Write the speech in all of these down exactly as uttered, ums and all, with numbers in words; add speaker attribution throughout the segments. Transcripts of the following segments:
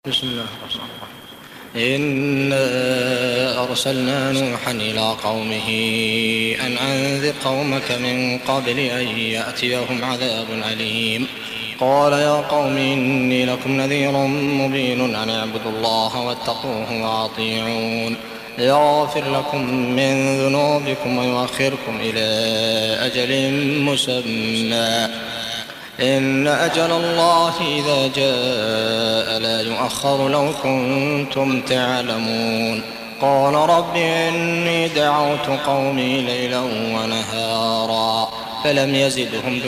Speaker 1: بسم الله الرحمن الرحيم. إنا أرسلنا نوحا إلى قومه أن أنذر قومك من قبل أن يأتيهم عذاب أليم. قال يا قوم إني لكم نذير مبين أن اعبدوا الله واتقوه وأطيعون يغفر لكم من ذنوبكم ويؤخركم إلى أجل مسمى إن أجل الله إذا جاء لا يؤخر لو كنتم تعلمون. قال رب إني دعوت قومي ليلا ونهارا فلم يزدهم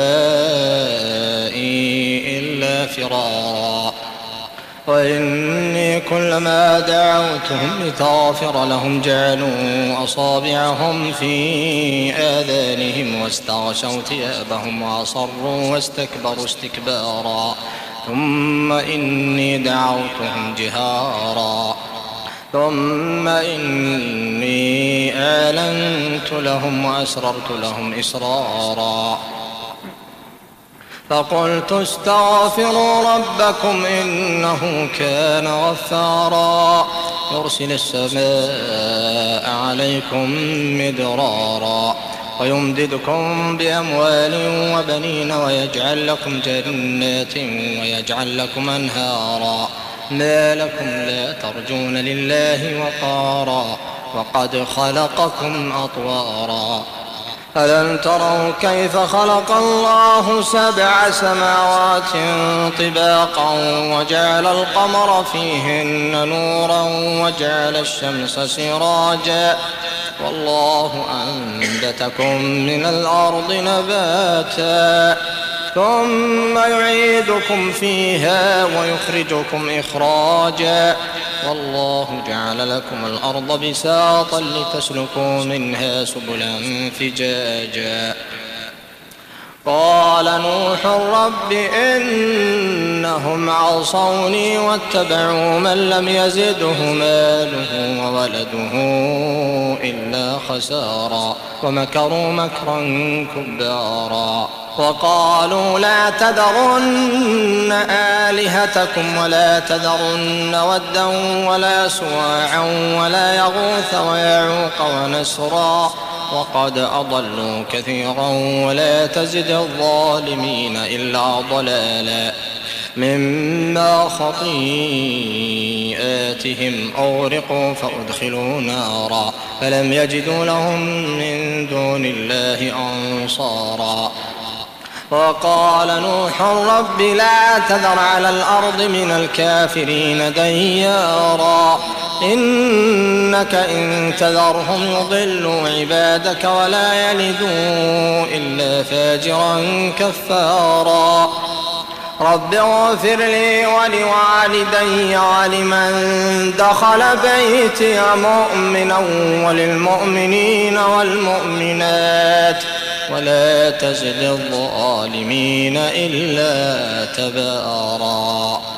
Speaker 1: دعائي إلا فرارا وإني كلما دعوتهم لتغفر لهم جعلوا أصابعهم في آذانهم واستغشوا ثيابهم وأصروا واستكبروا استكبارا ثم إني دعوتهم جهارا ثم إني أعلنت لهم وأسررت لهم إسرارا فقلت استغفروا ربكم إنه كان غفارا يرسل السماء عليكم مدرارا ويمددكم بأموال وبنين ويجعل لكم جنات ويجعل لكم أنهارا ما لكم لا ترجون لله وقارا وقد خلقكم أطوارا ألم تروا كيف خلق الله سبع سماوات طباقا وجعل القمر فيهن نورا وجعل الشمس سراجا والله أنبتكم من الأرض نباتا ثم يعيدكم فيها ويخرجكم إخراجا والله جعل لكم الأرض بساطا لتسلكوا منها سبلا فجاجا. قال نوح رب إنهم عصوني واتبعوا من لم يزده ماله وولده إلا خسارا ومكروا مكرا كبارا وقالوا لا تذرن آلهتكم ولا تذرن ودا ولا سواعا ولا يغوث ويعوق ونسرا وقد أضلوا كثيرا ولا تزد الظالمين إلا ضلالا مما خطيئاتهم أغرقوا فأدخلوا نارا فلم يجدوا لهم من دون الله أنصارا. وقال نوح رب لا تذر على الأرض من الكافرين ديارا إنك إن تذرهم يضلوا عبادك ولا يلدوا إلا فاجرا كفارا. رب اغفر لي ولوالدي ولمن دخل بيتي مؤمنا وللمؤمنين والمؤمنات ولا تزد الظالمين إلا تبارا.